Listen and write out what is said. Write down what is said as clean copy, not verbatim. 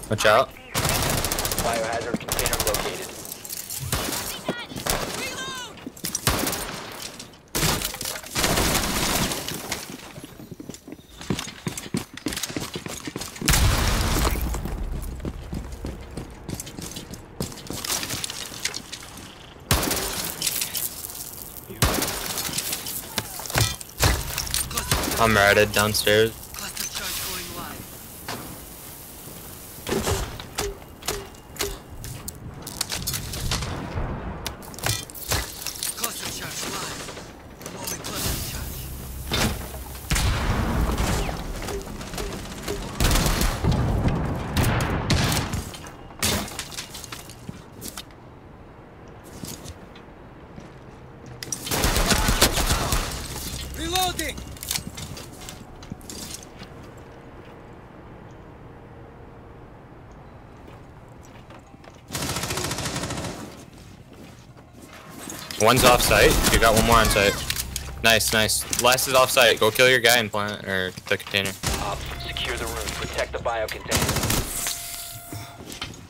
Watch out. Biohazard container located. I'm ratted downstairs. Cluster charge going live. Cluster charge live. Moving cluster charge. Reloading! One's off site. You got one more on site. Nice, nice. Last is off site. Go kill your guy and plant or the container. Secure the room. Protect the bio container.